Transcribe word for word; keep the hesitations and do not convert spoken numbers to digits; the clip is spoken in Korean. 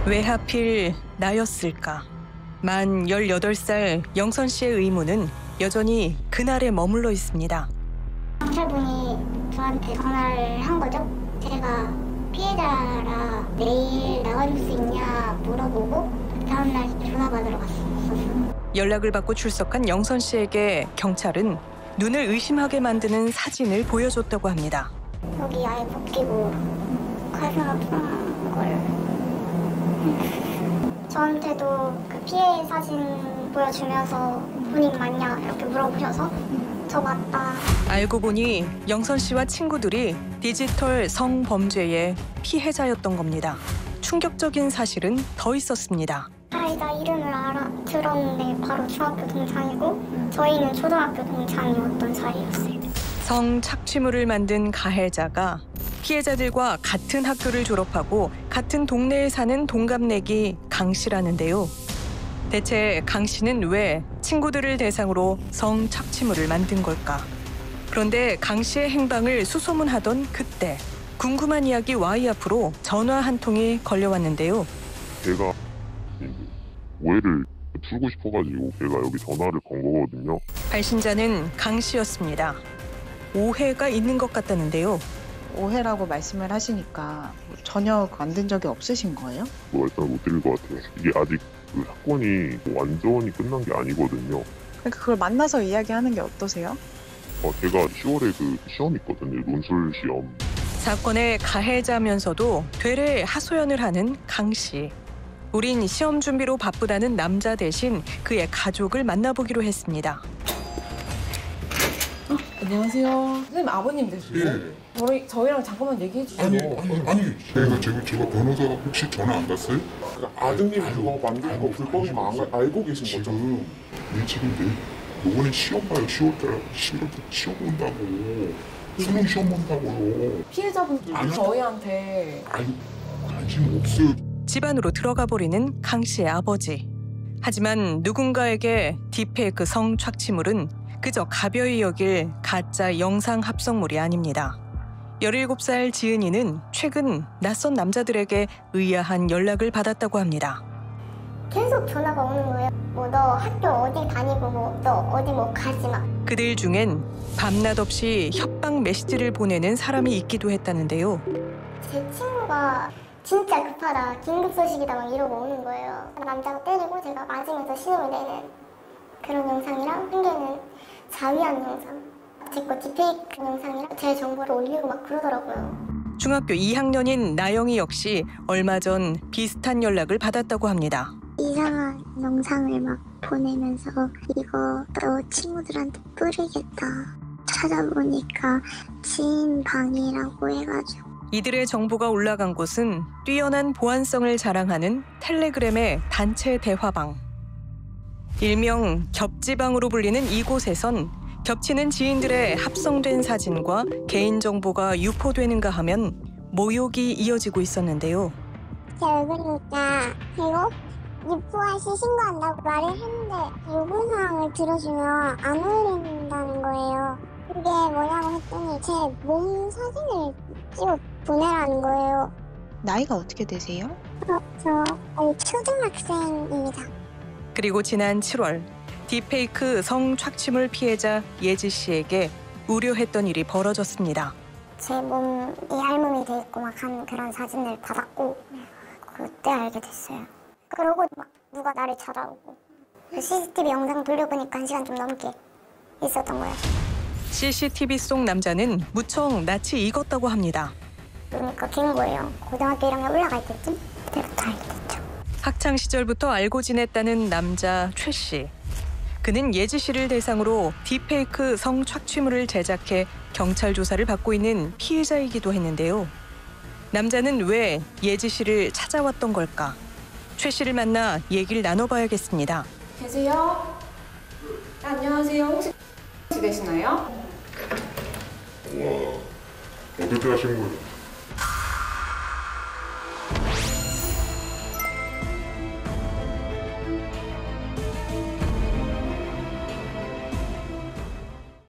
왜 하필 나였을까? 만 열여덟 살 영선 씨의 의문은 여전히 그날에 머물러 있습니다. 경찰분이 저한테 전화를 한 거죠. 제가 피해자라 내일 나와줄 수 있냐 물어보고 다음날 전화 받으러 갔었어요. 연락을 받고 출석한 영선 씨에게 경찰은 눈을 의심하게 만드는 사진을 보여줬다고 합니다. 여기 아예 벗기고 가슴 아픈 걸. 저한테도 그 피해 사진 보여주면서 본인 맞냐 이렇게 물어보셔서 저 맞다. 알고 보니 영선 씨와 친구들이 디지털 성범죄의 피해자였던 겁니다. 충격적인 사실은 더 있었습니다. 가해자 이름을 알아 들었는데 바로 중학교 동창이고 저희는 초등학교 동창이었던 사이였어요. 성착취물을 만든 가해자가 피해자들과 같은 학교를 졸업하고 같은 동네에 사는 동갑내기 강 씨라는데요. 대체 강 씨는 왜 친구들을 대상으로 성착취물을 만든 걸까? 그런데 강 씨의 행방을 수소문하던 그때 궁금한 이야기 Y 앞으로 전화 한 통이 걸려왔는데요. 제가 오해를 풀고 싶어가지고 제가 여기 전화를 건 거거든요. 발신자는 강 씨였습니다. 오해가 있는 것 같다는데요. 오해라고 말씀을 하시니까 전혀 만든 적이 없으신 거예요? 뭐 말씀을 못 드릴 것 같아요. 이게 아직 그 사건이 완전히 끝난 게 아니거든요. 그러니까 그걸 만나서 이야기하는 게 어떠세요? 어, 제가 시월에 그 시험이 있거든요. 논술 시험. 사건의 가해자면서도 되레 하소연을 하는 강 씨. 우린 시험 준비로 바쁘다는 남자 대신 그의 가족을 만나보기로 했습니다. 어, 안녕하세요. 선생님 아버님 되시죠? 예. 저희, 저희랑 잠깐만 얘기해 주시죠. 아니, 아니, 아니. 제가 지금 제가 변호사가 혹시 전화 안 갔어요? 그러니까 아드님 그거 만든 거 불법인 거 안- 알고 계신 거죠? 지금 내 지금 내 요번에 시험 봐요. 시월달 십일월 달 시험 본다고. 수능 시험 본다고요. 피해자분들도 아니, 저희한테 아니 관심 없어요. 집안으로 들어가 버리는 강 씨의 아버지. 하지만 누군가에게 딥페이크 성착취물은 그저 가벼이 여길 가짜 영상 합성물이 아닙니다. 열일곱 살 지은이는 최근 낯선 남자들에게 의아한 연락을 받았다고 합니다. 계속 전화가 오는 거예요. 뭐 너 학교 어디 다니고 뭐 너 어디 뭐 가지 마. 그들 중엔 밤낮 없이 협박 메시지를 보내는 사람이 있기도 했다는데요. 제 친구가 진짜 급하다, 긴급 소식이다 막 이러고 오는 거예요. 남자가 때리고 제가 맞으면서 신음을 내는 그런 영상이랑 한 개는 자위하는 영상. 제 거 딥페이크 영상이랑 제 정보를 올리고 막 그러더라고요. 중학교 이 학년인 나영이 역시 얼마 전 비슷한 연락을 받았다고 합니다. 이상한 영상을 막 보내면서 이거 너 친구들한테 뿌리겠다. 찾아보니까 지인 방이라고 해가지고. 이들의 정보가 올라간 곳은 뛰어난 보안성을 자랑하는 텔레그램의 단체 대화방. 일명 겹지방으로 불리는 이곳에선 겹치는 지인들의 합성된 사진과 개인정보가 유포되는가 하면 모욕이 이어지고 있었는데요. 제 얼굴이니까 그리고 유포하시 신고한다고 말을 했는데 요구사항을 들어주면 안 올린다는 거예요. 그게 뭐냐고 했더니 제 몸 사진을 찍어 보내라는 거예요. 나이가 어떻게 되세요? 어, 저 아니, 초등학생입니다. 그리고 지난 칠월 딥페이크 성착취물 피해자 예지 씨에게 우려했던 일이 벌어졌습니다. 제 몸이 할몸이 돼 있고 막 한 그런 사진을 받았고 그때 알게 됐어요. 그러고 막 누가 나를 찾아오고 그 씨씨티비 영상 돌려보니까 한 시간 좀 넘게 있었던 거예요. 씨씨티비 속 남자는 무척 낯이 익었다고 합니다. 그러니까 긴 거예요. 고등학교 일 학년 올라갈 때쯤 그때부터 알게 됐죠. 학창 시절부터 알고 지냈다는 남자 최 씨. 그는 예지 씨를 대상으로 딥페이크 성착취물을 제작해 경찰 조사를 받고 있는 피해자이기도 했는데요. 남자는 왜 예지 씨를 찾아왔던 걸까? 최 씨를 만나 얘기를 나눠봐야겠습니다. 계세요? 아, 안녕하세요. 혹시 되시나요? 와 어떻게 하신 거예요?